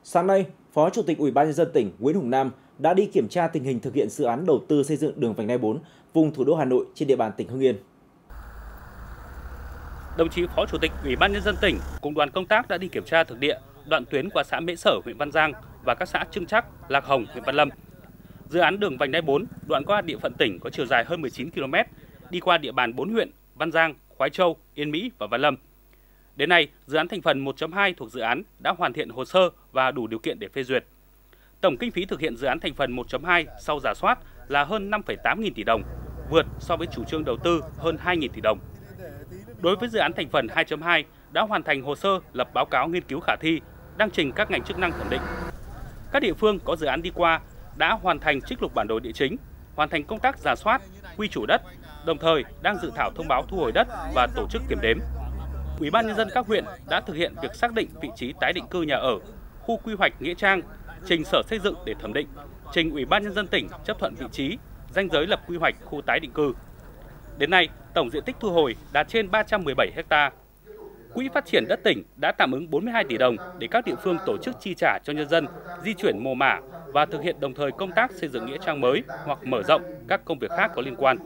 Sáng nay, Phó Chủ tịch Ủy ban nhân dân tỉnh Nguyễn Hùng Nam đã đi kiểm tra tình hình thực hiện dự án đầu tư xây dựng đường vành đai 4 vùng thủ đô Hà Nội trên địa bàn tỉnh Hưng Yên. Đồng chí Phó Chủ tịch Ủy ban nhân dân tỉnh cùng đoàn công tác đã đi kiểm tra thực địa đoạn tuyến qua xã Mễ Sở, huyện Văn Giang và các xã Trưng Trắc, Lạc Hồng, huyện Văn Lâm. Dự án đường vành đai 4 đoạn qua địa phận tỉnh có chiều dài hơn 19 km, đi qua địa bàn 4 huyện Văn Giang, Khoái Châu, Yên Mỹ và Văn Lâm. Đến nay, dự án thành phần 1.2 thuộc dự án đã hoàn thiện hồ sơ và đủ điều kiện để phê duyệt. Tổng kinh phí thực hiện dự án thành phần 1.2 sau rà soát là hơn 5,8 nghìn tỷ đồng, vượt so với chủ trương đầu tư hơn 2.000 tỷ đồng. Đối với dự án thành phần 2.2 đã hoàn thành hồ sơ lập báo cáo nghiên cứu khả thi, đang trình các ngành chức năng thẩm định. Các địa phương có dự án đi qua đã hoàn thành trích lục bản đồ địa chính, hoàn thành công tác rà soát, quy chủ đất, đồng thời đang dự thảo thông báo thu hồi đất và tổ chức kiểm đếm. Ủy ban nhân dân các huyện đã thực hiện việc xác định vị trí tái định cư nhà ở, khu quy hoạch nghĩa trang, trình Sở Xây dựng để thẩm định, trình Ủy ban nhân dân tỉnh chấp thuận vị trí, ranh giới lập quy hoạch khu tái định cư. Đến nay, tổng diện tích thu hồi đạt trên 317 ha. Quỹ phát triển đất tỉnh đã tạm ứng 42 tỷ đồng để các địa phương tổ chức chi trả cho nhân dân di chuyển mồ mả và thực hiện đồng thời công tác xây dựng nghĩa trang mới hoặc mở rộng các công việc khác có liên quan.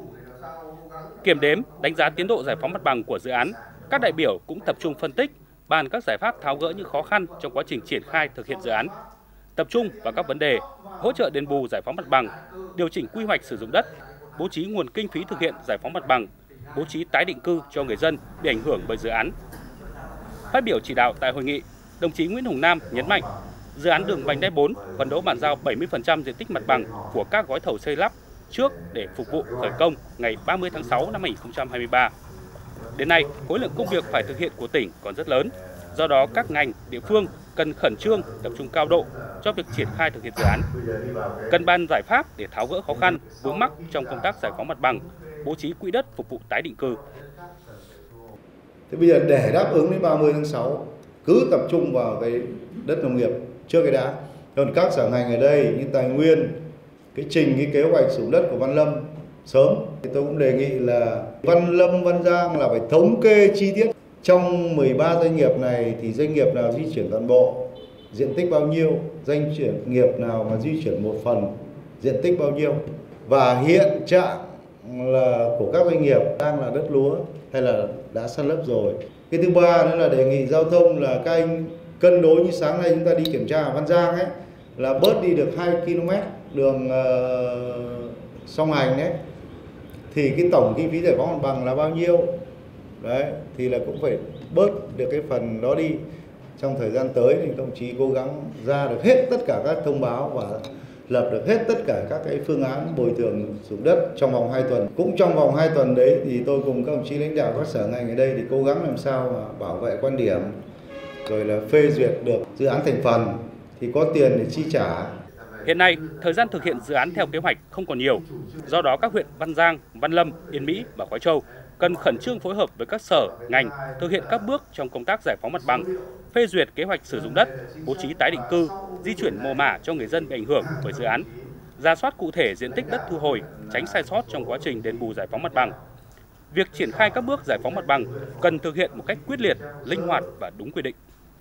Kiểm đếm, đánh giá tiến độ giải phóng mặt bằng của dự án, các đại biểu cũng tập trung phân tích, bàn các giải pháp tháo gỡ những khó khăn trong quá trình triển khai thực hiện dự án. Tập trung vào các vấn đề hỗ trợ đền bù giải phóng mặt bằng, điều chỉnh quy hoạch sử dụng đất, bố trí nguồn kinh phí thực hiện giải phóng mặt bằng, bố trí tái định cư cho người dân bị ảnh hưởng bởi dự án. Phát biểu chỉ đạo tại hội nghị, đồng chí Nguyễn Hùng Nam nhấn mạnh, dự án đường vành đai 4 phấn đấu bàn giao 70% diện tích mặt bằng của các gói thầu xây lắp trước để phục vụ khởi công ngày 30 tháng 6 năm 2023. Đến nay, khối lượng công việc phải thực hiện của tỉnh còn rất lớn, do đó các ngành, địa phương cần khẩn trương tập trung cao độ cho việc triển khai thực hiện dự án. Cần bàn giải pháp để tháo gỡ khó khăn, vướng mắc trong công tác giải phóng mặt bằng, bố trí quỹ đất phục vụ tái định cư. Thế bây giờ để đáp ứng đến 30 tháng 6, cứ tập trung vào cái đất nông nghiệp trước cái đã. Còn các sở ngành ở đây như tài nguyên, cái kế hoạch sử dụng đất của Văn Lâm sớm. Thì tôi cũng đề nghị là Văn Lâm, Văn Giang là phải thống kê chi tiết. Trong 13 doanh nghiệp này thì doanh nghiệp nào di chuyển toàn bộ, diện tích bao nhiêu, doanh nghiệp nào mà di chuyển một phần, diện tích bao nhiêu. Và hiện trạng là của các doanh nghiệp đang là đất lúa hay là đã san lấp rồi. Cái thứ ba nữa là đề nghị giao thông là các anh cân đối như sáng nay chúng ta đi kiểm tra ở Văn Giang ấy, là bớt đi được 2 km đường song hành đấy, thì cái tổng kinh phí giải phóng mặt bằng là bao nhiêu đấy, thì là cũng phải bớt được cái phần đó đi. Trong thời gian tới thì đồng chí cố gắng ra được hết tất cả các thông báo và lập được hết tất cả các cái phương án bồi thường sử dụng đất trong vòng 2 tuần. Cũng trong vòng 2 tuần đấy thì tôi cùng các đồng chí lãnh đạo các sở ngành ở đây thì cố gắng làm sao mà bảo vệ quan điểm, rồi là phê duyệt được dự án thành phần thì có tiền để chi trả. Hiện nay, thời gian thực hiện dự án theo kế hoạch không còn nhiều. Do đó, các huyện Văn Giang, Văn Lâm, Yên Mỹ và Khoái Châu cần khẩn trương phối hợp với các sở, ngành thực hiện các bước trong công tác giải phóng mặt bằng, phê duyệt kế hoạch sử dụng đất, bố trí tái định cư, di chuyển mồ mả cho người dân bị ảnh hưởng bởi dự án, rà soát cụ thể diện tích đất thu hồi, tránh sai sót trong quá trình đền bù giải phóng mặt bằng. Việc triển khai các bước giải phóng mặt bằng cần thực hiện một cách quyết liệt, linh hoạt và đúng quy định.